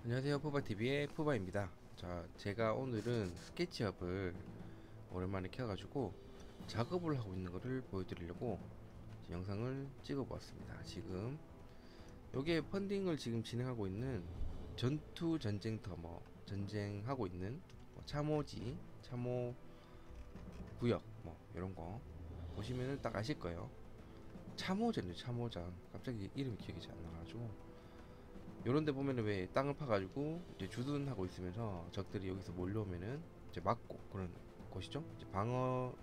안녕하세요, 푸바TV의 푸바입니다. 자, 제가 오늘은 스케치업을 오랜만에 켜가지고 작업을 하고 있는 것을 보여드리려고 영상을 찍어 보았습니다. 지금 요게 펀딩을 지금 진행하고 있는 전투 전쟁터, 전쟁하고 있는 참호지, 참호 구역 이런 거 보시면은 딱 아실 거예요. 참호전이요, 참호전. 갑자기 이름이 기억이 잘 안 나가지고 요런 데 보면은 왜 땅을 파가지고 이제 주둔하고 있으면서 적들이 여기서 몰려오면은 이제 막고 그런 곳이죠. 이제 방어하는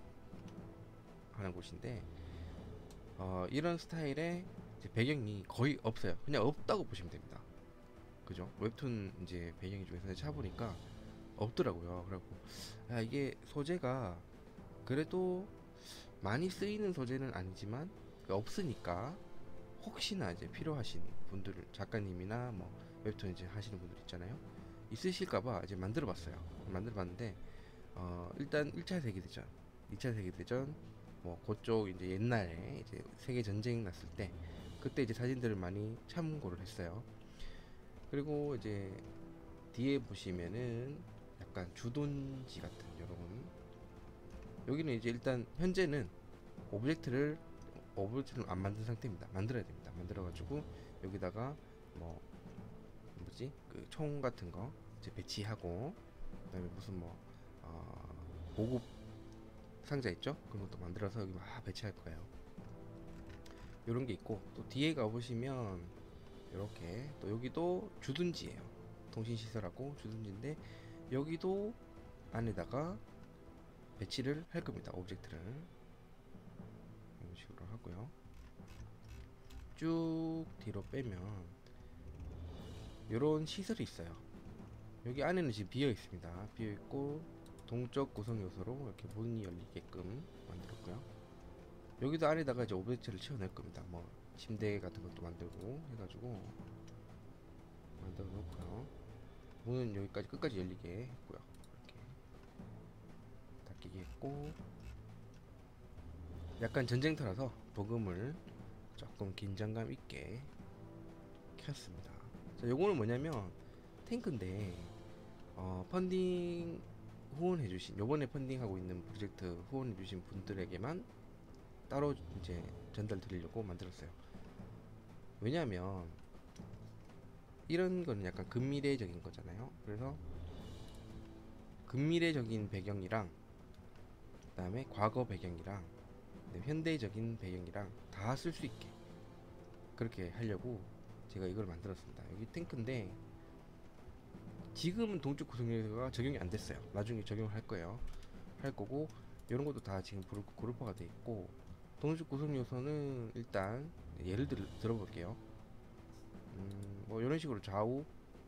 곳인데, 이런 스타일의 이제 배경이 거의 없어요. 그냥 없다고 보시면 됩니다. 그죠? 웹툰 이제 배경 중에서 찾아보니까 없더라고요. 그래갖고, 이게 소재가 그래도 많이 쓰이는 소재는 아니지만 없으니까 혹시나 이제 필요하신 분들, 작가님이나 웹툰 이제 하시는 분들 있잖아요. 있으실까봐 이제 만들어봤어요. 만들어봤는데 일단 1차 세계대전, 2차 세계대전, 그쪽 이제 옛날에 이제 세계 전쟁 났을 때 그때 이제 사진들을 많이 참고를 했어요. 그리고 이제 뒤에 보시면은 약간 주둔지 같은 여러분, 여기는 이제 일단 현재는 오브젝트를 오브젝트를 안 만든 상태입니다. 만들어야 됩니다. 만들어가지고 여기다가 뭐 뭐지 그 총 같은 거 이제 배치하고, 그다음에 무슨 보급 상자 있죠? 그런 것도 만들어서 여기 막 배치할 거예요. 요런 게 있고, 또 뒤에 가보시면 이렇게 또 여기도 주둔지예요. 통신시설하고 주둔지인데 여기도 안에다가 배치를 할 겁니다. 오브젝트를 이런 식으로 하고요. 쭉 뒤로 빼면 이런 시설이 있어요. 여기 안에는 지금 비어 있습니다. 비어 있고 동적 구성 요소로 이렇게 문이 열리게끔 만들었고요. 여기도 안에다가 이제 오브젝트를 채워낼 겁니다. 침대 같은 것도 만들고 해가지고 만들어 놓고요. 문은 여기까지 끝까지 열리게 했고요. 이렇게 닫히게 했고, 약간 전쟁터라서 부금을 조금 긴장감 있게 켰습니다. 자, 요거는 뭐냐면 탱크인데, 펀딩 후원해주신, 요번에 펀딩하고 있는 프로젝트 후원해주신 분들에게만 따로 이제 전달 드리려고 만들었어요. 왜냐하면 이런 거는 약간 근미래적인 거잖아요. 그래서 근미래적인 배경이랑 그다음에 과거 배경이랑 현대적인 배경이랑 다 쓸 수 있게 그렇게 하려고 제가 이걸 만들었습니다. 여기 탱크인데 지금은 동쪽 구성요소가 적용이 안 됐어요. 나중에 적용을 할 거예요. 할 거고, 이런 것도 다 지금 그룹화가 돼 있고, 동쪽 구성 요소는 일단 예를 들어볼게요. 이런 식으로 좌우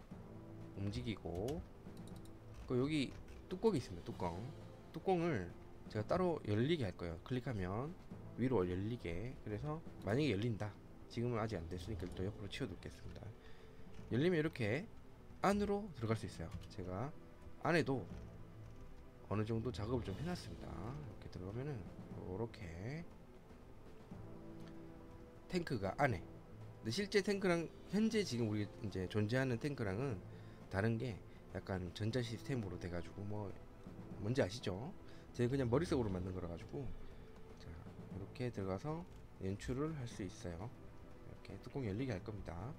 움직이고, 여기 뚜껑이 있습니다. 뚜껑을 제가 따로 열리게 할 거예요. 클릭하면 위로 열리게. 그래서 만약에 열린다, 지금은 아직 안 됐으니까 또 옆으로 치워 놓겠습니다. 열리면 이렇게 안으로 들어갈 수 있어요. 제가 안에도 어느 정도 작업을 좀 해놨습니다. 이렇게 들어가면은 이렇게 탱크가 안에. 근데 실제 탱크랑 현재 지금 우리 이제 존재하는 탱크랑은 다른 게, 약간 전자 시스템으로 돼가지고 뭔지 아시죠? 제가 그냥 머릿속으로 만든 거라 가지고. 자, 이렇게 들어가서 연출을 할 수 있어요. 이렇게 뚜껑 열리게 할 겁니다.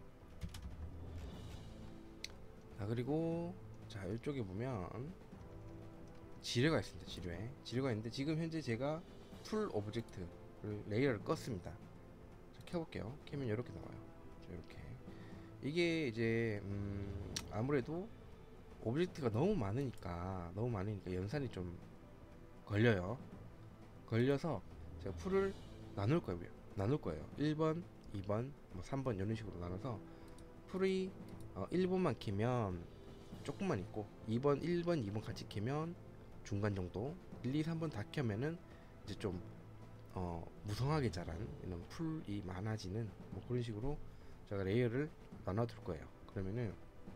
자, 그리고 자, 이쪽에 보면 지뢰가 있습니다. 지뢰가 있는데 지금 현재 제가 풀 오브젝트를 레이어를 껐습니다. 자, 켜볼게요. 켜면 이렇게 나와요. 자, 이렇게 이게 이제 아무래도 오브젝트가 너무 많으니까 연산이 좀 걸려요. 걸려서 제가 풀을 나눌 거예요. 1번, 2번, 3번 이런 식으로 나눠서 풀이 1번만 키면 조금만 있고, 2번, 1번, 2번 같이 키면 중간 정도, 1, 2, 3번 다 켜면은 이제 좀 무성하게 자란 이런 풀이 많아지는 그런 식으로 제가 레이어를 나눠둘 거예요. 그러면은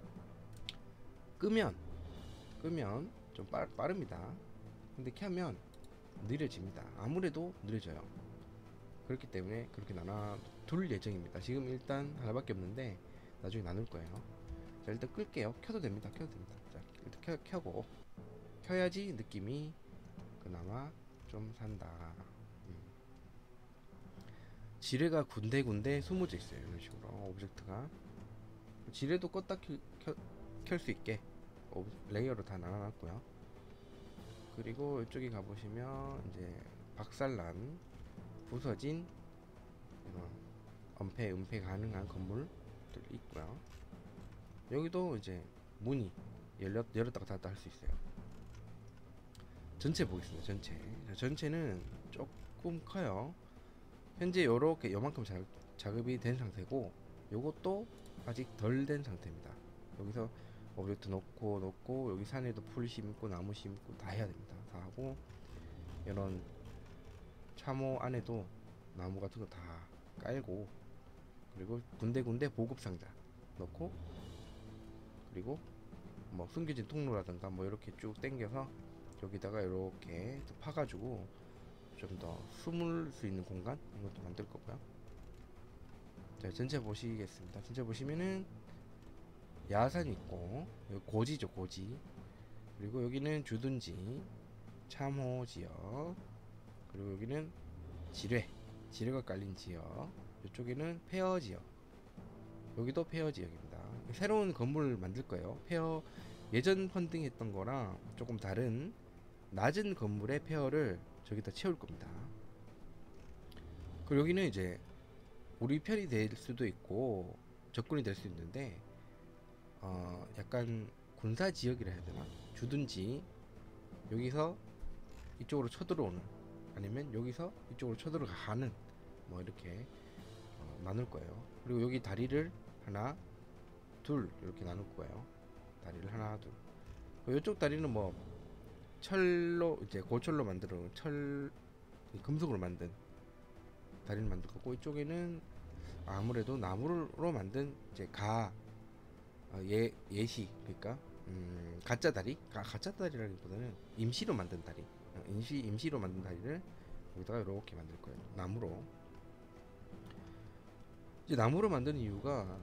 끄면 좀 빠릅니다. 근데 켜면 느려집니다. 아무래도 느려져요. 그렇기 때문에 그렇게 나눠둘 예정입니다. 지금 일단 하나밖에 없는데 나중에 나눌 거예요. 자, 일단 끌게요. 켜도 됩니다. 켜도 됩니다. 자, 일단 켜고 켜야지 느낌이 그나마 좀 산다. 음. 지뢰가 군데군데 숨어져 있어요. 이런 식으로 오브젝트가 지뢰도 껐다 켤 수 있게 레이어로 다 나눠놨고요. 그리고 이쪽에 가보시면 이제 박살난 부서진 이런 은폐 가능한 건물들 있고요. 여기도 이제 문이 열었다가 닫았다 할 수 있어요. 전체 보겠습니다. 전체는 조금 커요. 현재 요렇게 요만큼 작업이 된 상태고, 요것도 아직 덜 된 상태입니다. 여기서 오브젝트 놓고 여기 산에도 풀 심고 나무 심고 다 해야 됩니다. 다 하고, 이런 참호 안에도 나무 같은 거 다 깔고, 그리고 군데군데 보급 상자 넣고, 그리고 뭐 숨겨진 통로라든가 뭐 이렇게 쭉 당겨서 여기다가 이렇게 파가지고 좀 더 숨을 수 있는 공간 이것도 만들 거고요. 자, 전체 보시겠습니다. 전체 보시면은 야산 있고, 여기 고지죠, 고지. 그리고 여기는 주둔지, 참호 지역, 그리고 여기는 지뢰가 깔린 지역, 이쪽에는 폐허 지역, 여기도 폐허 지역입니다. 새로운 건물을 만들 거예요. 폐허, 예전 펀딩했던 거랑 조금 다른 낮은 건물의 폐허를 저기다 채울 겁니다. 그리고 여기는 이제 우리 편이 될 수도 있고 적군이 될 수 있는데, 약간 군사 지역이라 해야 되나? 주둔지, 여기서 이쪽으로 쳐들어오는, 아니면 여기서 이쪽으로 쳐들어가는, 뭐 이렇게 나눌 거예요. 그리고 여기 다리를 하나 둘 이렇게 나눌 거예요. 다리를 하나 둘. 이쪽 다리는 뭐 철로, 이제 고철로 만들어 금속으로 만든 다리를 만들 거고, 이쪽에는 아무래도 나무로 만든 이제 예시, 그러니까 가짜 다리라기보다는 임시로 만든 다리, 임시로 만든 다리를 여기다가 이렇게 만들 거예요. 나무로. 이제 나무로 만드는 이유가,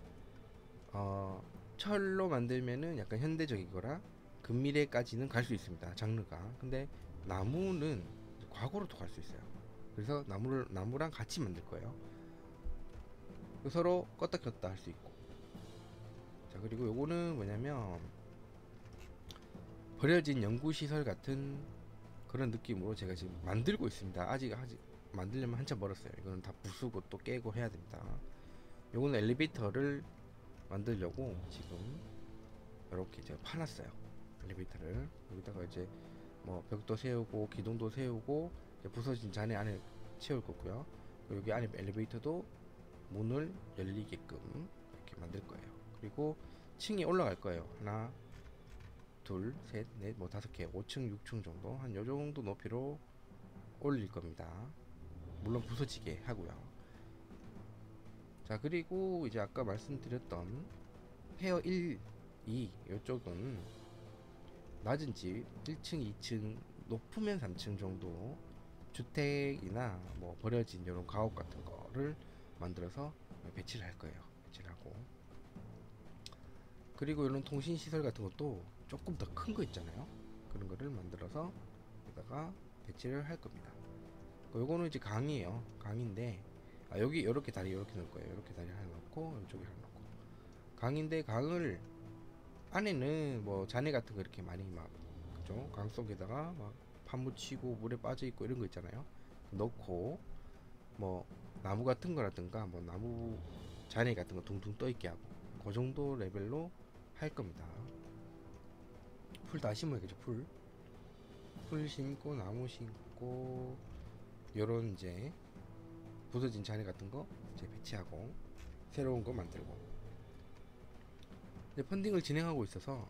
철로 만들면은 약간 현대적이거나 근미래까지는 갈 수 있습니다, 장르가. 근데 나무는 과거로도 갈 수 있어요. 그래서 나무랑 같이 만들 거예요. 서로 껐다 켰다 할 수 있고. 자, 그리고 요거는 뭐냐면 버려진 연구시설 같은 그런 느낌으로 제가 지금 만들고 있습니다. 아직 만들려면 한참 멀었어요. 이거는 다 부수고 또 깨고 해야 됩니다. 요거는 엘리베이터를 만들려고 지금 이렇게 제가 파놨어요. 엘리베이터를 여기다가 이제 뭐 벽도 세우고 기둥도 세우고 이제 부서진 잔해 안에 채울 거고요. 그리고 여기 안에 엘리베이터도 문을 열리게끔 이렇게 만들 거예요. 그리고 층이 올라갈 거예요. 하나, 둘, 셋, 넷, 뭐 5개, 5층, 6층 정도, 한 요 정도 높이로 올릴 겁니다. 물론 부서지게 하고요. 자, 그리고 이제 아까 말씀드렸던 페어 1, 2 요쪽은 낮은 집 1층, 2층, 높으면 3층 정도 주택이나 뭐 버려진 이런 가옥 같은 거를 만들어서 배치를 할 거예요. 배치를 하고, 그리고 이런 통신 시설 같은 것도 조금 더 큰 거 있잖아요. 그런 거를 만들어서 여기다가 배치를 할 겁니다. 요거는 이제 강이에요. 강인데, 여기 이렇게 다리 이렇게 넣을 거예요. 이렇게 다리 하나 넣고 이쪽에 하나 넣고. 강인데 강을 안에는 뭐 잔해 같은 거 이렇게 많이 막, 그죠? 강 속에다가 막 파묻히고 물에 빠져 있고 이런 거 있잖아요. 넣고 뭐 나무 같은 거라든가 뭐 나무 잔해 같은 거 둥둥 떠 있게 하고, 그 정도 레벨로 할 겁니다. 풀 다 심어야겠죠. 풀 심고 나무 심고 요런 이제 부서진 잔해 같은 거 이제 배치하고 새로운 거 만들고. 이제 펀딩을 진행하고 있어서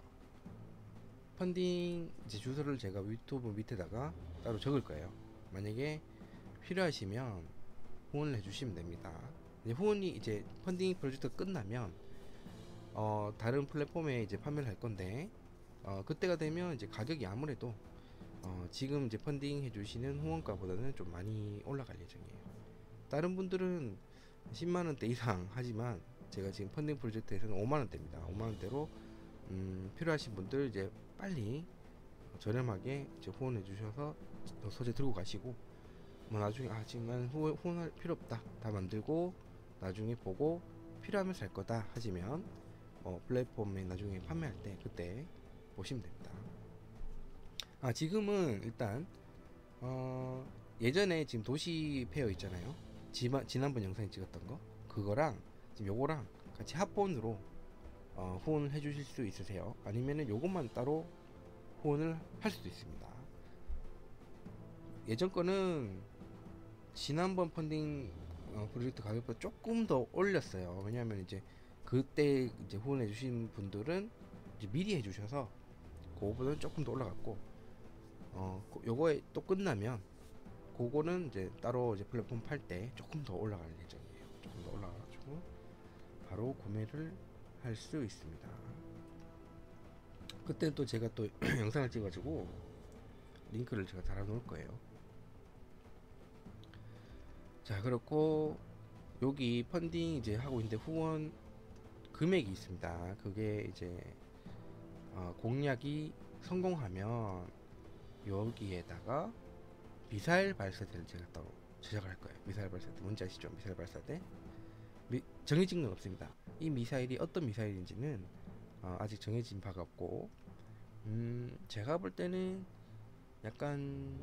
펀딩 이제 주소를 제가 유튜브 밑에다가 따로 적을 거예요. 만약에 필요하시면 후원을 해주시면 됩니다. 이제 후원이 이제 펀딩 프로젝트가 끝나면 다른 플랫폼에 이제 판매를 할 건데, 그때가 되면 이제 가격이 아무래도 지금 이제 펀딩 해주시는 후원가보다는 좀 많이 올라갈 예정이에요. 다른 분들은 10만원대 이상 하지만 제가 지금 펀딩 프로젝트에서는 5만원대입니다. 5만원대로 필요하신 분들 이제 빨리 저렴하게 이제 후원해 주셔서 소재 들고 가시고, 뭐 나중에 지금 난 후원할 필요 없다 다 만들고 나중에 보고 필요하면 살 거다 하시면 플랫폼에 나중에 판매할 때 그때 보시면 됩니다. 지금은 일단 예전에 지금 도시 페어 있잖아요. 지난번 영상에 찍었던 거 그거랑 지금 요거랑 같이 합본으로 후원을 해주실 수 있으세요. 아니면은 요것만 따로 후원을 할 수도 있습니다. 예전 거는 지난번 펀딩 프로젝트 가격보다 조금 더 올렸어요. 왜냐하면 이제 그때 이제 후원해 주신 분들은 이제 미리 해주셔서 그거보다는 조금 더 올라갔고, 요거에 또 끝나면 그거는 이제 따로 이제 플랫폼 팔 때 조금 더 올라갈 예정이에요. 조금 더 올라가가지고 바로 구매를 할 수 있습니다. 그때는 또 제가 또 영상을 찍어가지고 링크를 제가 달아 놓을 거예요. 자, 그렇고 여기 펀딩 이제 하고 있는데 후원 금액이 있습니다. 그게 이제 공략이 성공하면 여기에다가 미사일 발사대를 제가 따로 제작을 할 거예요. 미사일 발사대 뭔지 아시죠? 미사일 발사대 정해진 건 없습니다. 이 미사일이 어떤 미사일인지는 아직 정해진 바가 없고, 제가 볼 때는 약간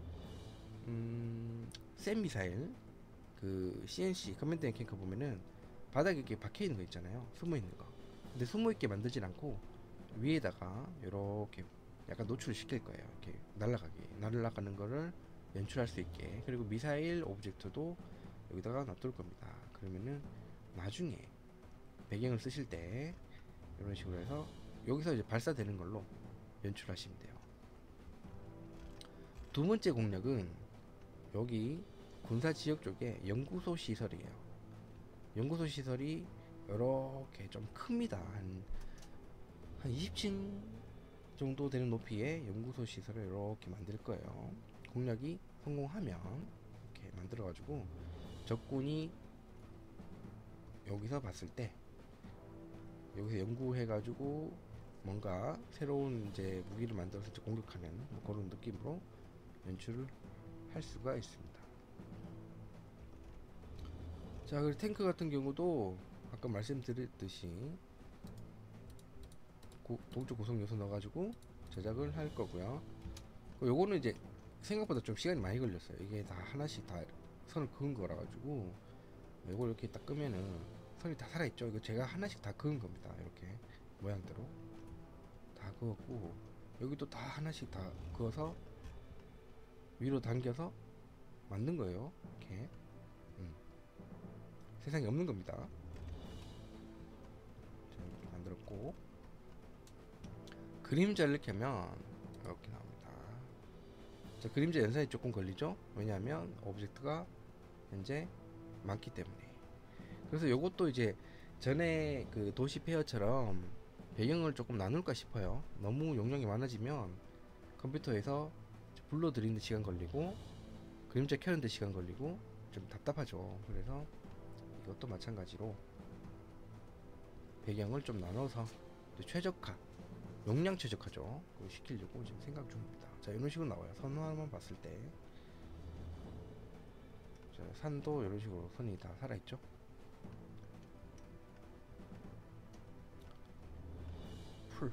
센 미사일, 그 CNC 커맨드 앤 컨커 보면은 바닥에 이렇게 박혀 있는 거 있잖아요. 숨어 있는 거. 근데 숨어 있게 만들진 않고 위에다가 이렇게 약간 노출을 시킬 거예요. 이렇게 날아가는 거를 연출할 수 있게. 그리고 미사일 오브젝트도 여기다가 놔둘 겁니다. 그러면은 나중에 배경을 쓰실 때 이런 식으로 해서 여기서 이제 발사되는 걸로 연출하시면 돼요. 두 번째 공략은 여기 군사 지역 쪽에 연구소 시설이에요. 연구소 시설이 이렇게 좀 큽니다. 한 20층 정도 되는 높이의 연구소 시설을 이렇게 만들 거예요. 공략이 성공하면 이렇게 만들어 가지고 적군이 여기서 봤을 때 여기서 연구해 가지고 뭔가 새로운 이제 무기를 만들어서 공격하는 뭐 그런 느낌으로 연출을 할 수가 있습니다. 자, 그리고 탱크 같은 경우도 아까 말씀드렸듯이 동쪽 구성 요소 넣어가지고 제작을 할 거고요. 요거는 이제 생각보다 좀 시간이 많이 걸렸어요. 이게 다 하나씩 다 선을 그은 거라 가지고 요걸 이렇게 딱 끄면은 선이 다 살아있죠. 이거 제가 하나씩 다 그은 겁니다. 이렇게 모양대로 다 그었고, 여기도 다 하나씩 다 그어서 위로 당겨서 만든 거예요. 이렇게 세상에 없는 겁니다. 이렇게 만들었고, 그림자를 이렇게 하면 이렇게 나옵니다. 자, 그림자 연산이 조금 걸리죠. 왜냐하면 오브젝트가 현재 많기 때문에. 그래서 요것도 이제 전에 그 도시 페어처럼 배경을 조금 나눌까 싶어요. 너무 용량이 많아지면 컴퓨터에서 불러들이는데 시간 걸리고 그림자 켜는데 시간 걸리고 좀 답답하죠. 그래서 이것도 마찬가지로 배경을 좀 나눠서 최적화, 용량 최적화죠. 그걸 시키려고 지금 생각 중입니다. 자, 이런 식으로 나와요. 선 하나만 봤을 때. 자, 산도 이런 식으로 선이 다 살아있죠. 풀.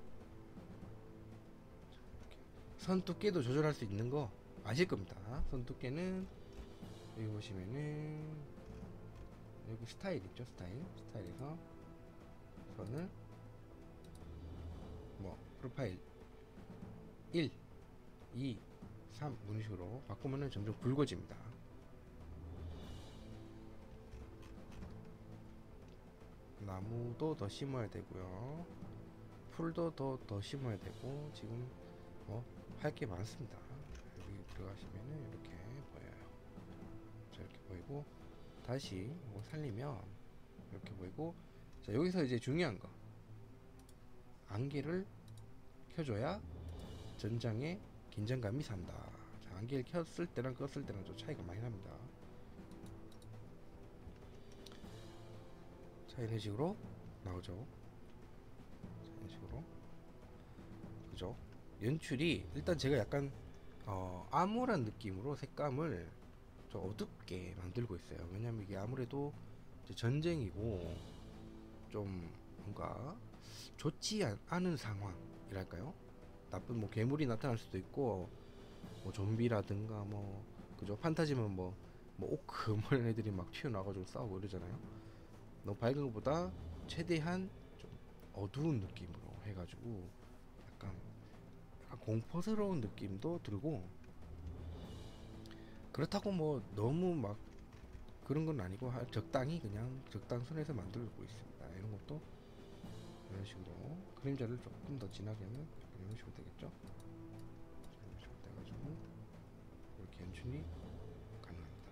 선 두께도 조절할 수 있는 거 아실 겁니다. 선 두께는 여기 보시면은 여기 스타일 있죠. 스타일에서 선을 뭐 프로파일 1, 2, 3 이런 식으로 바꾸면은 점점 굵어집니다. 나무도 더 심어야 되고요. 풀도 더 심어야 되고, 지금 뭐 할 게 많습니다. 여기 들어가시면은 이렇게 보여요. 자, 이렇게 보이고, 다시 뭐 살리면 이렇게 보이고. 자, 여기서 이제 중요한 거, 안개를 켜줘야 전장에 긴장감이 산다. 자, 안개를 켰을 때랑 껐을 때랑 좀 차이가 많이 납니다. 자, 자, 이런 식으로 나오죠. 자, 이런 식으로. 그죠? 연출이 일단 제가 약간 암울한 느낌으로 색감을 좀 어둡게 만들고 있어요. 왜냐면 이게 아무래도 이제 전쟁이고 좀 뭔가 좋지 않은 상황이랄까요? 나쁜 뭐 괴물이 나타날 수도 있고 뭐 좀비라든가 뭐 그죠? 판타지면 뭐 오크 뭐 이런 애들이 막 튀어나와가지고 싸우고 이러잖아요. 너무 밝은 것보다 최대한 좀 어두운 느낌으로 해가지고 약간, 약간 공포스러운 느낌도 들고, 그렇다고 뭐 너무 막 그런 건 아니고 적당히 그냥 적당선에서 만들고 있습니다. 이런 것도 이런 식으로 그림자를 조금 더 진하게 하면 이런 식으로 되겠죠. 이런 식으로 돼가지고 이렇게 연출이 가능합니다.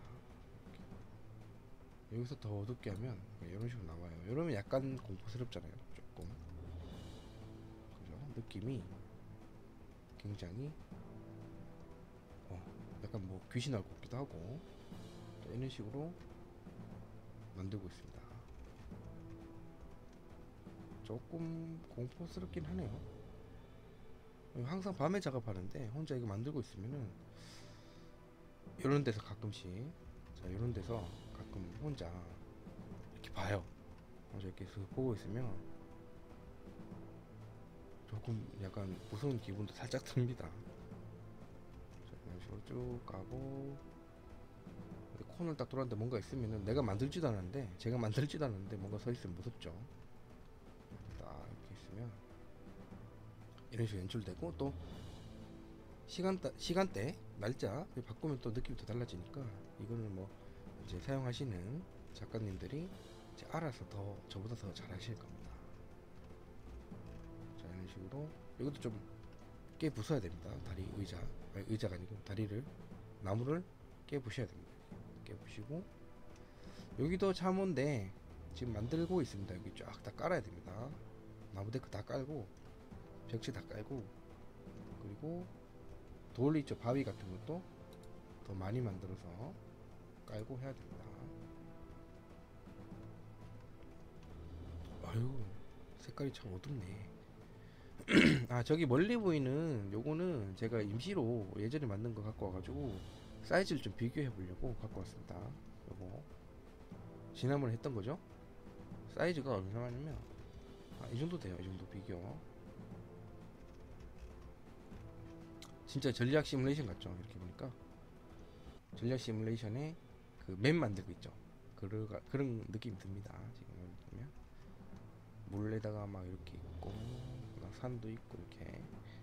이렇게. 여기서 더 어둡게 하면 이런 식으로 나와요. 이러면 약간 공포스럽잖아요. 조금 그죠? 느낌이 굉장히 약간 뭐 귀신 나올 것 같기도 하고 이런 식으로 만들고 있습니다. 조금 공포스럽긴 하네요. 항상 밤에 작업하는데 혼자 이거 만들고 있으면은 이런 데서 가끔씩, 자 이런 데서 가끔 혼자 이렇게 봐요. 혼자 이렇게 슥 보고 있으면 조금 약간 무서운 기분도 살짝 듭니다. 자, 이런 식으로 쭉 가고 코너를 딱 돌았는데 뭔가 있으면은 내가 만들지도 않았는데 제가 만들지도 않았는데 뭔가 서 있으면 무섭죠. 딱 이렇게 있으면 이런 식으로 연출되고, 또 시간대 날짜 바꾸면 또 느낌이 더 달라지니까 이거는 뭐 이제 사용하시는 작가님들이 이제 알아서 더 저보다 더 잘하실 겁니다. 자 이런 식으로 이것도 좀 깨 부숴야 됩니다. 다리 의자가 아니고 다리를, 나무를 깨 부셔야 됩니다. 깨 부시고 여기도 참호인데 지금 만들고 있습니다. 여기 쫙 다 깔아야 됩니다. 나무 데크 다 깔고 벽지 다 깔고, 그리고 돌 있죠, 바위 같은 것도 더 많이 만들어서 깔고 해야 됩니다. 아유, 색깔이 참 어둡네. 아, 저기 멀리 보이는 요거는 제가 임시로 예전에 만든 거 갖고 와가지고 사이즈를 좀 비교해 보려고 갖고 왔습니다. 요거 지난번에 했던 거죠. 사이즈가 얼마냐면 이 정도 돼요. 이 정도 비교. 진짜 전략 시뮬레이션 같죠. 이렇게 보니까 전략 시뮬레이션에 그 맵 만들고 있죠. 그런 느낌이 듭니다. 지금 보면 물에다가 막 이렇게 있고 막 산도 있고 이렇게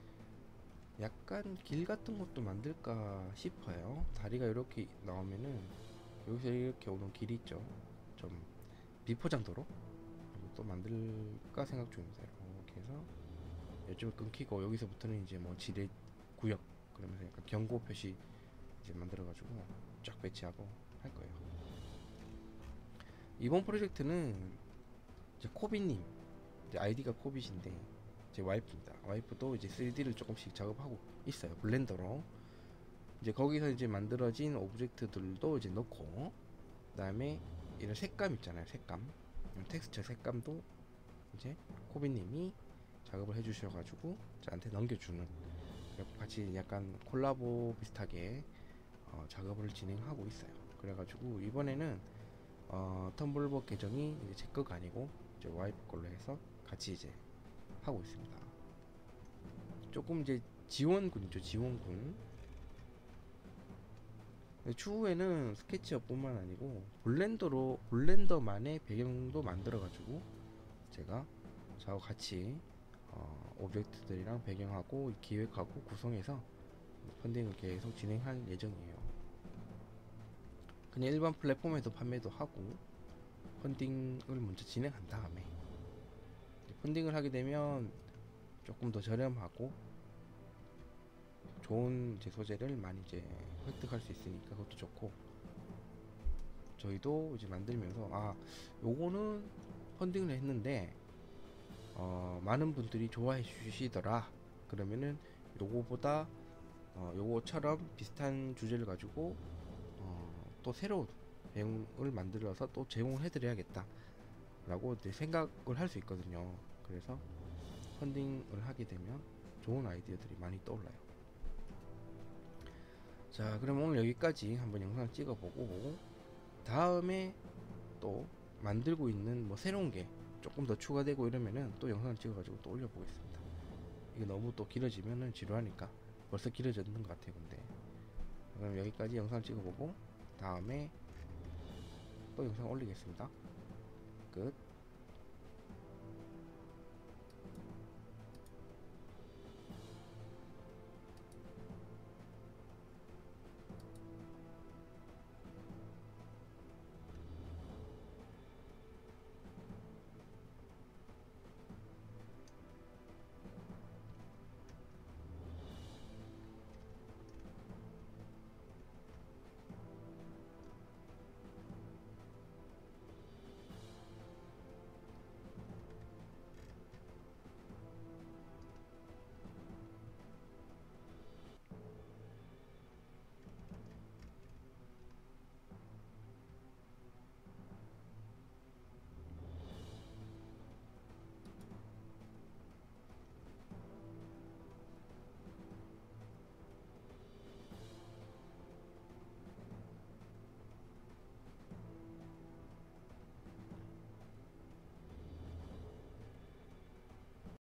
약간 길 같은 것도 만들까 싶어요. 다리가 이렇게 나오면은 여기서 이렇게 오는 길이 있죠. 좀 비포장도로 또 만들까 생각 중입니다. 이렇게 해서 이쪽을 끊기고 여기서부터는 이제 뭐 지뢰 구역, 그러면서 약간 경고 표시 이제 만들어가지고 쫙 배치하고 할 거예요. 이번 프로젝트는 이제 코비님, 이제 아이디가 코빗인데 제 와이프입니다. 와이프도 이제 3D를 조금씩 작업하고 있어요. 블렌더로. 이제 거기서 이제 만들어진 오브젝트들도 이제 넣고, 그다음에 이런 색감 있잖아요. 색감, 텍스처 색감도 이제 코비님이 작업을 해주셔가지고 저한테 넘겨주는, 같이 약간 콜라보 비슷하게 작업을 진행하고 있어요. 그래가지고 이번에는 텀블벅 계정이 이제 제 거가 아니고 이제 와이프 걸로 해서 같이 이제 하고 있습니다. 조금 이제 지원군이죠. 지원군. 추후에는 스케치업뿐만 아니고 블렌더만의 배경도 만들어가지고 제가 저하고 같이 오브젝트들이랑 배경하고 기획하고 구성해서 펀딩을 계속 진행할 예정이에요. 그냥 일반 플랫폼에도 판매도 하고 펀딩을 먼저 진행한 다음에 펀딩을 하게 되면 조금 더 저렴하고 좋은 이제 소재를 많이 이제 획득할 수 있으니까 그것도 좋고, 저희도 이제 만들면서 요거는 펀딩을 했는데 많은 분들이 좋아해 주시더라. 그러면은 요거보다 요거처럼 비슷한 주제를 가지고 또 새로운 내용을 만들어서 또 제공을 해드려야겠다. 라고 이제 생각을 할 수 있거든요. 그래서 펀딩을 하게 되면 좋은 아이디어들이 많이 떠올라요. 자, 그럼 오늘 여기까지 한번 영상 찍어보고 다음에 또 만들고 있는 뭐 새로운 게 조금 더 추가되고 이러면은 또 영상을 찍어가지고 또 올려보겠습니다. 이게 너무 또 길어지면은 지루하니까 벌써 길어졌는 것 같아요. 근데 그럼 여기까지 영상 찍어보고 다음에 또 영상 올리겠습니다.